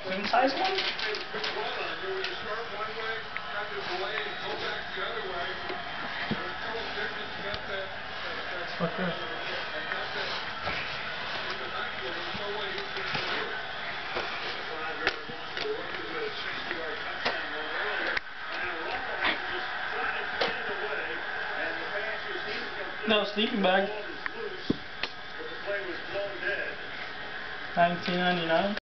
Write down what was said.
Queen size one? What's this? No, sleeping bag. $19.99.